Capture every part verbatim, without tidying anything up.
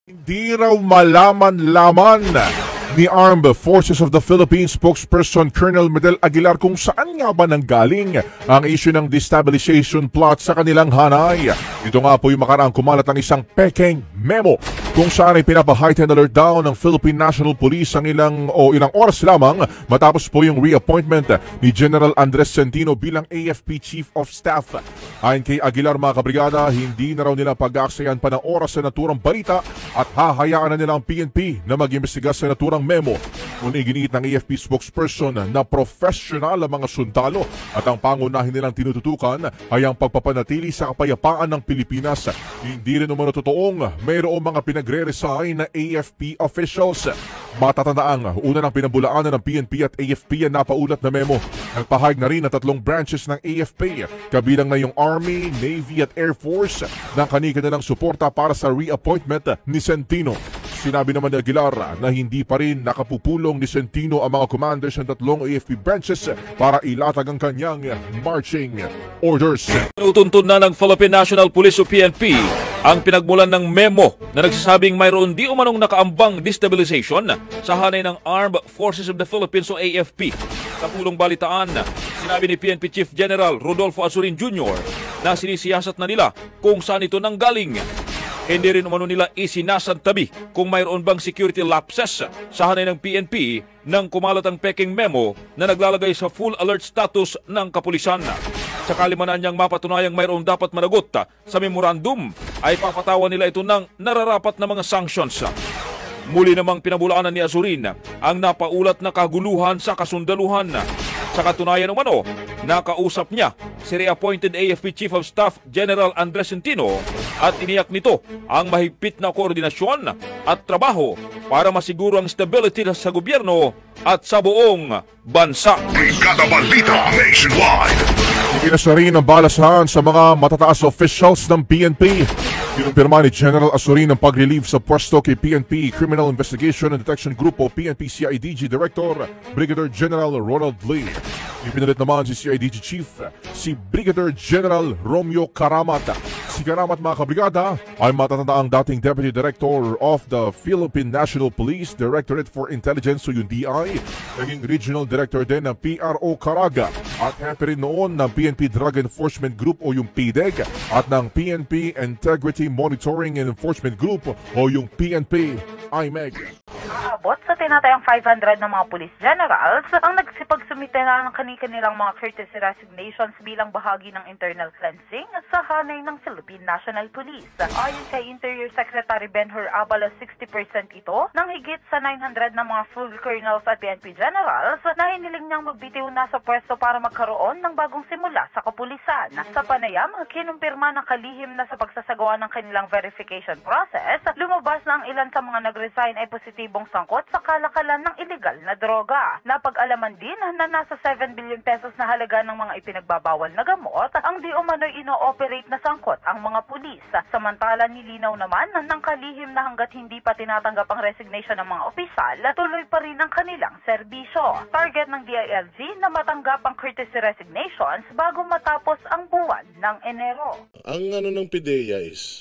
Hindi raw malaman-laman ni Armed Forces of the Philippines spokesperson Colonel Medel Aguilar kung saan nga ba nanggaling ang issue ng destabilization plot sa kanilang hanay. Ito nga po yung makaraang kumalat ng isang peking memo kung saan ay pinapa-heightened alert down ng Philippine National Police ang ilang o ilang oras lamang matapos po yung reappointment ni General Andres Centino bilang A F P Chief of Staff. Ayon kay Aguilar mga kabrigada, hindi na raw nila pag-aaksayan pa ng oras sa naturang balita at hahayaan na nila ang P N P na mag-imbestiga sa naturang memo. Ngunit ginit ng A F P spokesperson na professional ang mga sundalo at ang pangunahin nilang tinututukan ay ang pagpapanatili sa kapayapaan ng Pilipinas. Hindi rin umano totoong mayroong mga pinagre-resign na A F P officials. Matatandaang una ng pinabulaanan ng P N P at A F P ang napaulat na memo. Nagpahayag na rin na tatlong branches ng A F P, kabilang na yung Army, Navy at Air Force ng kani-kanilang suporta para sa reappointment ni Centino. Sinabi naman ni Aguilar na hindi pa rin nakapupulong ni Centino ang mga commanders ng tatlong A F P branches para ilatag ang kanyang marching orders. Tinutuntun na ng Philippine National Police o P N P ang pinagmulan ng memo na nagsasabing mayroon di umanong nakaambang destabilization sa hanay ng Armed Forces of the Philippines o A F P. Sa pulong balitaan, sinabi ni P N P Chief General Rodolfo Azurin Junior na sinisiyasat na nila kung saan ito nanggaling. Hindi rin umano nila isinasantabi kung mayroon bang security lapses sa hanay ng P N P nang kumalat ang peking memo na naglalagay sa full alert status ng kapulisan. Sakali man niyang mapatunayang mayroon dapat managot sa memorandum, ay papatawan nila ito ng nararapat na mga sanctions. Muli namang pinabulaanan ni Azurin ang napaulat na kaguluhan sa kasundaluhan. Sa katunayan umano, nakausap niya si reappointed A F P Chief of Staff General Andres Centino at iniyak nito ang mahigpit na koordinasyon at trabaho para masiguro ang stability sa gobyerno at sa buong bansa. Brigada Balita Nationwide. Ikinasa rin ang balasahan sa mga matataas officials ng P N P. Kinumpirma ni General Azurin ang pag-relieve sa pwesto kay P N P Criminal Investigation and Detection Group o P N P C I D G Director Brigadier General Ronald Lee. Ipinalit naman si C I D G Chief si Brigadier General Romeo Karamat. Si Karamat mga kabrigada ay matatanda ang dating Deputy Director of the Philippine National Police, Directorate for Intelligence o yung D I, naging Regional Director din ng P R O Caraga at happy rin noon ng P N P Drug Enforcement Group o yung P D E G at ng P N P Integrity Monitoring and Enforcement Group o yung P N P I M E G. Abot sa tinatayang five hundred na mga police generals ang nagsipagsumite na ng kani-kanilang mga courtesy resignations bilang bahagi ng internal cleansing sa hanay ng Philippine National Police. Ayon kay Interior Secretary Benhur Abala, sixty percent ito ng higit sa nine hundred na mga full colonels at P N P generals na hiniling niyang magbitiw na sa pwesto para magkaroon ng bagong simula sa kapulisan. Sa panayam, kinumpirma ng kalihim na sa pagsasagawa ng kanilang verification process, lumabas na ang ilan sa mga nag-resign ay positibong sangkot sa kalakalan ng illegal na droga. Napag-alaman din na nasa seven billion pesos na halaga ng mga ipinagbabawal na gamot ang di umano'y ino-operate na sangkot ang mga pulis. Samantala, nilinaw naman ng kalihim na hanggat hindi pa tinatanggap ang resignation ng mga opisyal, tuloy pa rin ang kanilang serbisyo. Target ng D I L G na matanggap ang courtesy resignations bago matapos ang buwan ng Enero. Ang ano ng P D E A is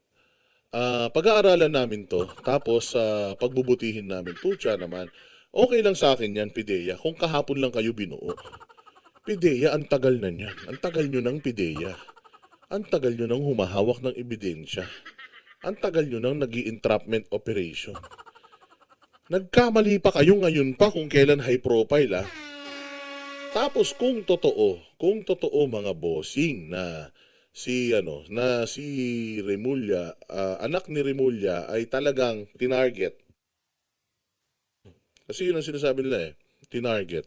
Uh, pag-aaralan namin to, tapos uh, pagbubutihin namin. Pucha naman, okay lang sa akin yan, P D E A, kung kahapon lang kayo binuo. P D E A, ang tagal na niyan. Ang tagal nyo ng P D E A. Ang tagal nyo ng humahawak ng ebidensya. Ang tagal nyo ng nag-i-entrapment operation. Nagkamali pa kayo ngayon pa kung kailan high profile, ah. Tapos kung totoo, kung totoo mga bossing na si ano na si Remulla, uh, anak ni Remulla ay talagang tinarget. Kasi yun ang sinasabi nila eh, tinarget.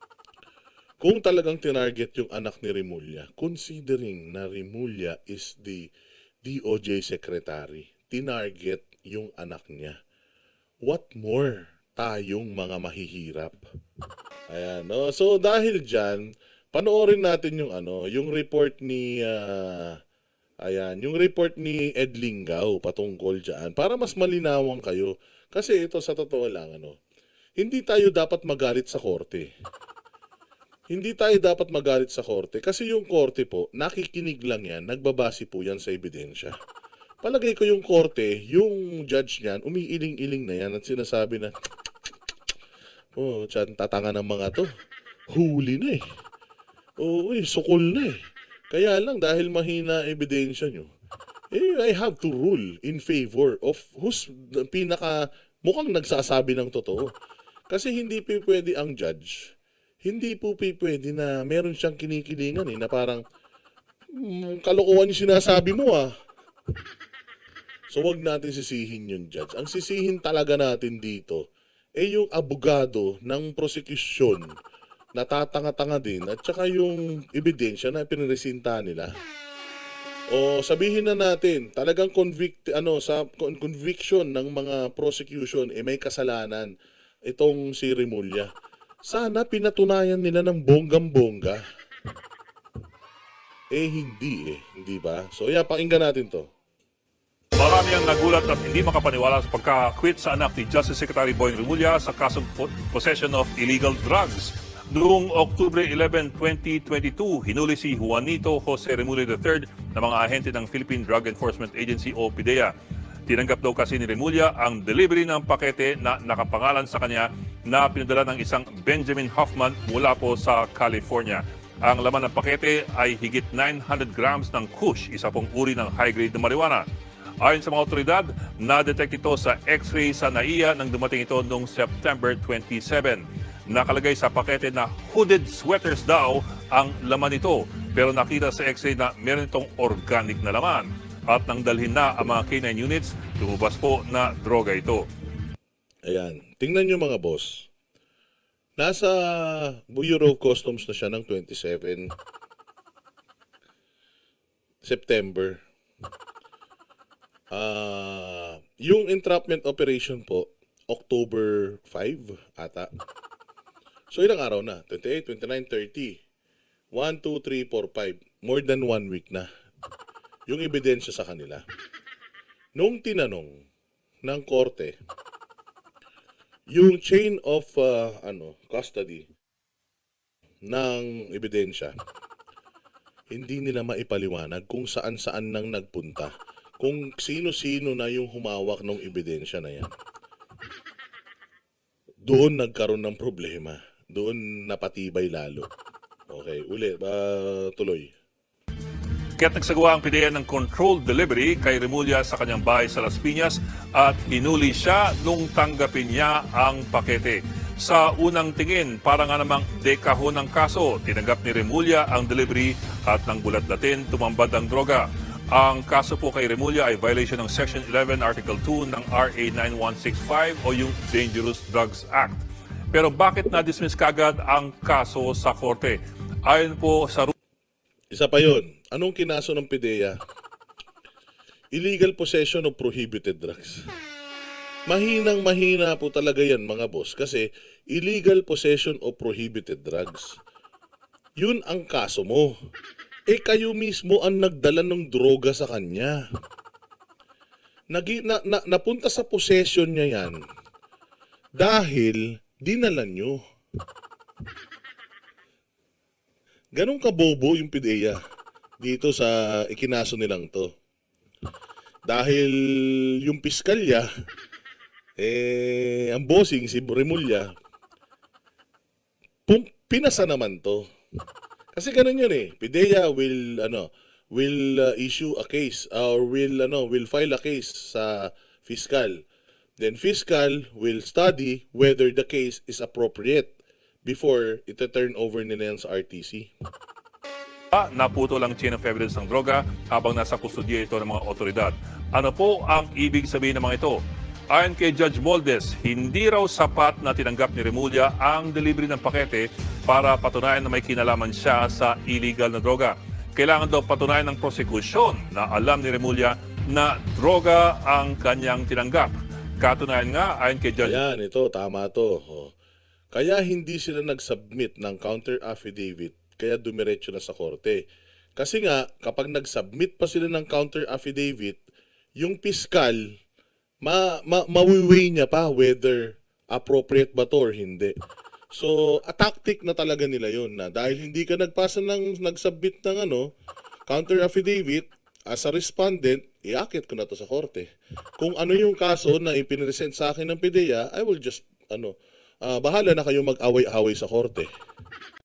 Kung talagang tinarget yung anak ni Remulla, considering na Remulla is the D O J secretary, tinarget yung anak niya. What more tayong mga mahihirap? Ayan, no? So dahil dyan, panoorin natin yung ano, yung report ni uh, ayan, yung report ni Ed Lingao patungkol diyan para mas malinawan kayo. Kasi ito sa totoo lang ano, hindi tayo dapat magalit sa korte. Hindi tayo dapat magalit sa korte kasi yung korte po, nakikinig lang yan, nagbabase po yan sa ebidensya. palagay ko yung korte, yung judge niyan, umiiling-iling na yan at sinasabi na, oh, tiyan, tatanga ng mga to. Huli na eh. Oo, eh, sukol na eh. Kaya lang, dahil mahina ebidensya nyo, eh, I have to rule in favor of who's pinaka mukhang nagsasabi ng totoo. Kasi hindi po pwede ang judge. Hindi po pwede na meron siyang kinikilingan eh, na parang, hmm, kalokohan yung sinasabi mo ah. So wag natin sisihin yung judge. Ang sisihin talaga natin dito eh yung abogado ng prosecution na tatanga-tanga din at saka yung ebidensya na pinresinta nila. O sabihin na natin, talagang convict ano sa conviction ng mga prosecution eh may kasalanan itong si Remulla. Sana pinatunayan nila ng bonggam-bongga. Eh hindi eh, hindi ba? So yeah, pakinggan natin to. Marami ang nagulat at hindi makapaniwala sa pagka-quit sa anak ni Justice Secretary Boying Remulla sa kasong possession of illegal drugs. Noong October eleventh, twenty twenty-two, hinuli si Juanito Jose Remulla the third ng mga ahente ng Philippine Drug Enforcement Agency o P D E A. Tinanggap daw kasi ni Remulla ang delivery ng pakete na nakapangalan sa kanya na pinadala ng isang Benjamin Hoffman mula po sa California. Ang laman ng pakete ay higit nine hundred grams ng kush, isa pong uri ng high-grade na marijuana. Ayon sa mga otoridad, na-detect ito sa X-ray sa N A I A nang dumating ito noong September twenty-seventh. Nakalagay sa pakete na hooded sweaters daw ang laman nito, pero nakita sa X-ray na meron itong organic na laman. At nang dalhin na ang mga K nine units, lumabas po na droga ito. Ayan, tingnan nyo mga boss. Nasa Bureau of Customs na siya ng twenty-seven September. Uh, yung entrapment operation po, October five ata. So ilang araw na? twenty-eight, twenty-nine, thirty. one, two, three, four, five. More than one week na. Yung ebidensya sa kanila. Nung tinanong ng korte, yung chain of uh, ano custody ng ebidensya, hindi nila maipaliwanag kung saan-saan nang nagpunta. Kung sino-sino na yung humawak ng ebidensya na yan. Doon nagkaroon ng problema. Doon napatibay lalo. Okay, uli, uh, tuloy. Kaya't nagsagawa ang P D E A ng controlled delivery kay Remulla sa kanyang bahay sa Las Piñas at hinuli siya nung tanggapin niya ang pakete. Sa unang tingin, para nga namang dekahon ng kaso, tinanggap ni Remulla ang delivery at nang bulat-latin, tumambad ang droga. Ang kaso po kay Remulla ay violation ng Section eleven, Article two ng R A nine one six five o yung Dangerous Drugs Act. Pero bakit na-dismiss kagad ang kaso sa korte? Ayon po sa... Isa pa yun. Anong kinaso ng P D E A? Illegal possession of prohibited drugs. Mahinang mahina po talaga yan mga boss kasi illegal possession of prohibited drugs. Yun ang kaso mo. Eh kayo mismo ang nagdala ng droga sa kanya. Nagi, na, na, napunta sa possession niya yan dahil dinala nyo. Ganun kabobo yung P D E A dito sa ikinaso nilang to. Dahil yung piskalya, eh, ang bossing si Remulla, pinasa naman to. Kasi ganun yun eh. P D E A will ano will uh, issue a case or will ano will file a case sa fiscal. Then fiscal will study whether the case is appropriate before ito turn over nila yan sa R T C. Naputo lang chain of evidence ng droga habang nasa kustodiya ito ng mga otoridad. Ano po ang ibig sabihin ng mga ito? Ayon kay Judge Moldes, hindi raw sapat na tinanggap ni Remulla ang delivery ng pakete para patunayan na may kinalaman siya sa illegal na droga. Kailangan daw patunayan ng prosecution na alam ni Remulla na droga ang kanyang tinanggap. Katunayan nga, ayon kay Judge... Ayan, ito, tama to. Oh. Kaya hindi sila nag-submit ng counter affidavit, kaya dumiretso na sa korte. Kasi nga, kapag nag-submit pa sila ng counter affidavit, yung piskal, ma, ma, mawiweigh niya pa whether appropriate ba to or hindi. So, a tactic na talaga nila yun na dahil hindi ka nagpasa ng, nag-submit ng ano, counter affidavit, as a respondent, iakit ko na to sa korte. Kung ano yung kaso na ipinresent sa akin ng PIDEA, I will just, ano, ah, bahala na kayo mag-away-away sa korte.